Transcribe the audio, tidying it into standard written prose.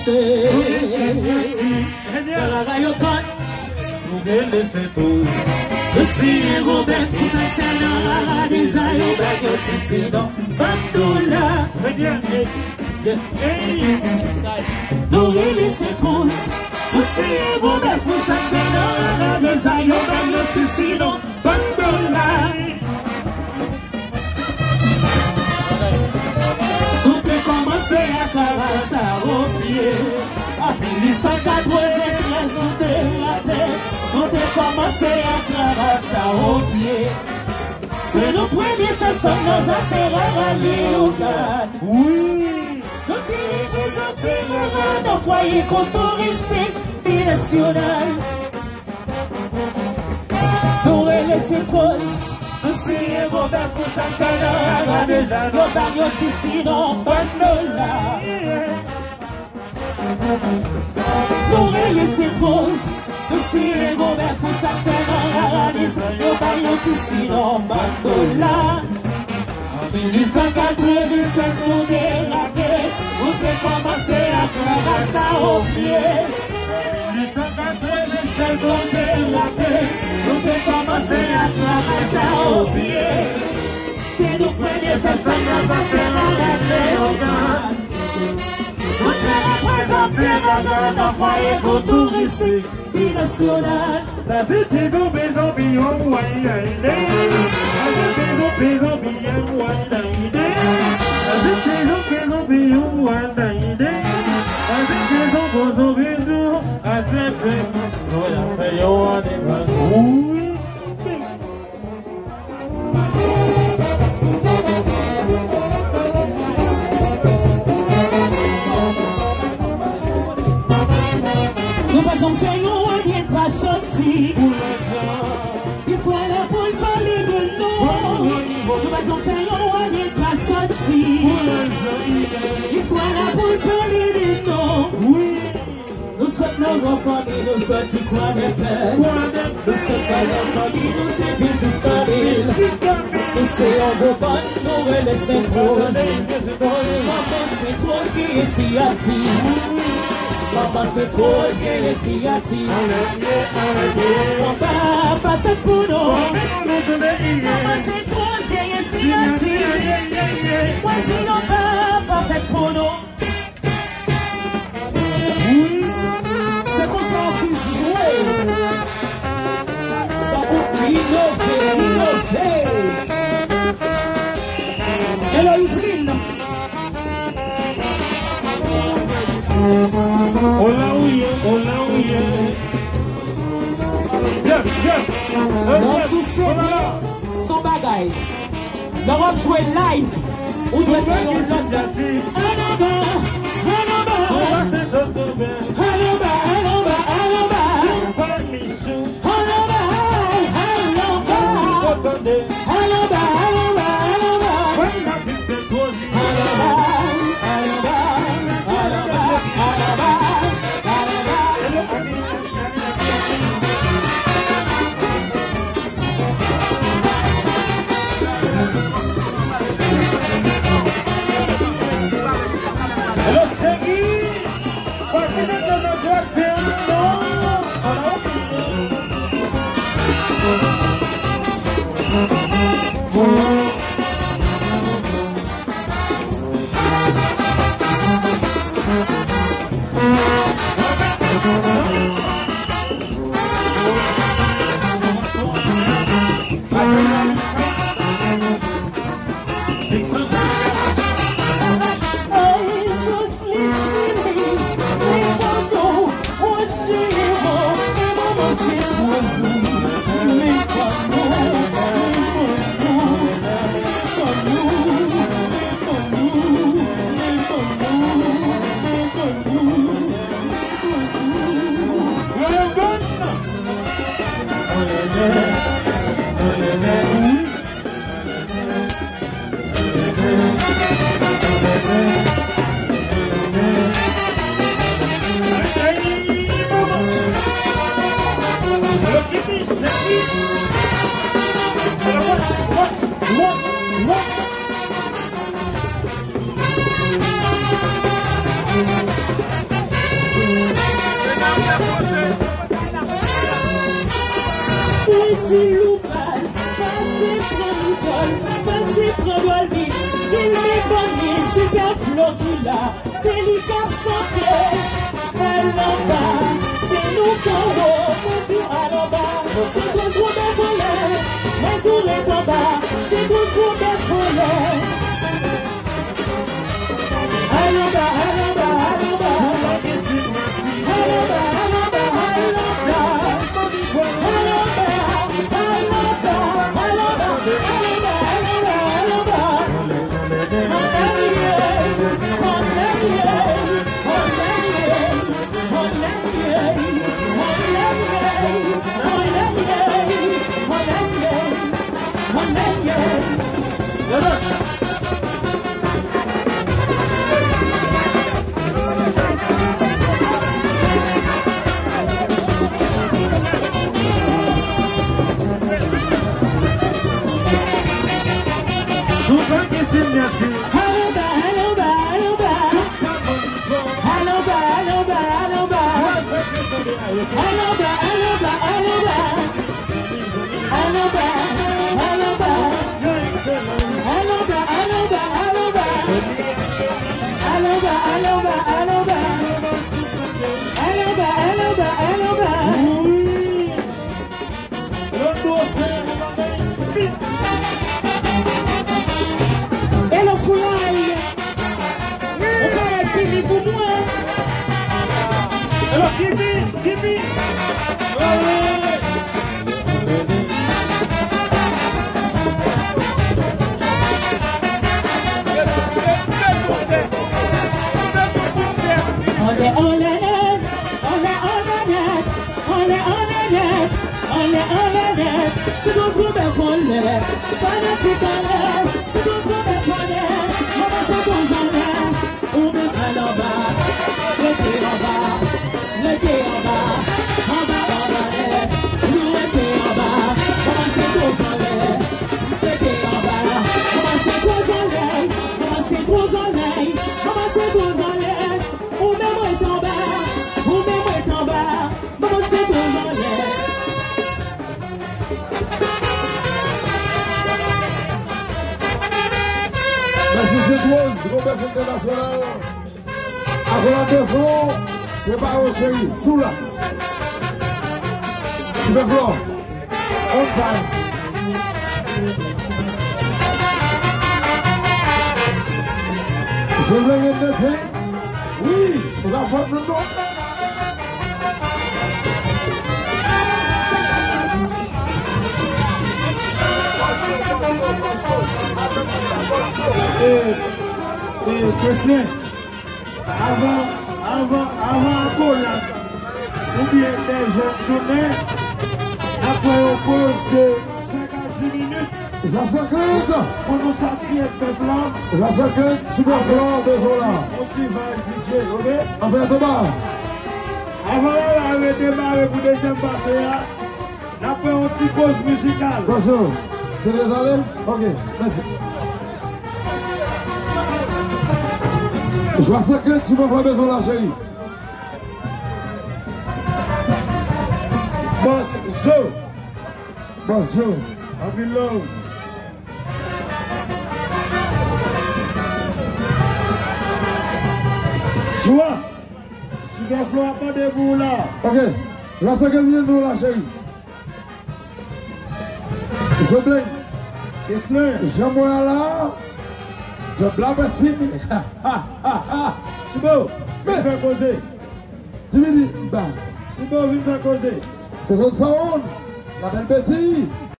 monter. La rayotte, vous laissez tout. Je suis Robert, vous êtes un des aïeux, c'est dans Bandola. Yes, nous laissez tous. Je suis Robert, vous êtes un des aïeux, c'est dans Bandola. Tout est commencé à caresser au pied. À 1893, on délatait. Tout est commencé à caresser au pied. C'est le premier personne nos affaires à l'Ilocan. Oui. Quand il vous affaires dans foyer touristique binational. Nous laissez pause. Si Robert Fouchakana, déjà nos bagnoles ici dans Bandola. Nous laissez pause. Si Robert Fouchakana, déjà nos bagnoles ici dans Bandola. En 1885, nous déraqués, vous avez commencé à cravacher au pied. En 1885, nous déraqués, vous avez commencé à cravacher au pied. C'est nous premiers personnes à faire la Léogane. Vous êtes représentés dans un foyer touristique binational. La cité zombie, on voit y aller. La cité zombie, on voit y aller. La cité zombie, on voit y aller. La cité zombie, à cette fête, on a fait yo à des bagous. Nous passons faire yo à des passants-ci. Il faut la pour parler de nous. Nous passons faire yo à des passants-ci. Il faut la pour parler de nous. Nous sommes nos familles, nous sommes des quoi de père. Nous sommes pas nos familles, nous sommes petites familles. Nous sommes de bonnes, nous laissons trop. Maman c'est trop qui est si hâtive. Maman c'est trop qui est si hâtive. Papa fait pour nous. Maman c'est trop qui est si hâtive. Moi si non papa fait pour nous. C'est comme ça qu'on jouer. Ça pour innover. Hello Yveline. Hola ouye. Dans sous-sol, son bagage. L'Europe jouer live. Ou doit être un si loupal, passez prend Nicole, passez prend Dolby, il m'est bonné, super flocula, c'est lui qui a chanté, elle en bas, c'est nous qu'en haut, mon Dieu à l'en bas, c'est tout pour mes volets, mais tout est en bas, c'est tout pour mes volets. Allons bas, allons bas, allons bas, allons bas, allons bas, Sous là. Super floor. On time. Je vais le noter. Oui, on va faire le nom. Et Kessler, avant encore là, ou bien des jeunes journées, après on pause de 50 minutes. La 50. Pour nous sortir peuple là. La 50, super blanc de Zola. On suit le DJ, ok? Après Thomas. Avant là, on va démarrer pour deuxième passé là. Après on s'y pause musicale. Bonjour. C'est les allées? Ok, merci. Je vois 50, tu m'as besoin là, chérie. Boss Zo. Boss Zo. Happy love. Joie. Super flow, pas de bout là. Ok. La 50 vient de là, chérie. S'il vous plaît. Kessler. J'aimerais là. Je blague pas fini. Sibo, viens faire causer. Tu me dis, bah. Sibo, viens faire causer. C'est son sound. La belle petite.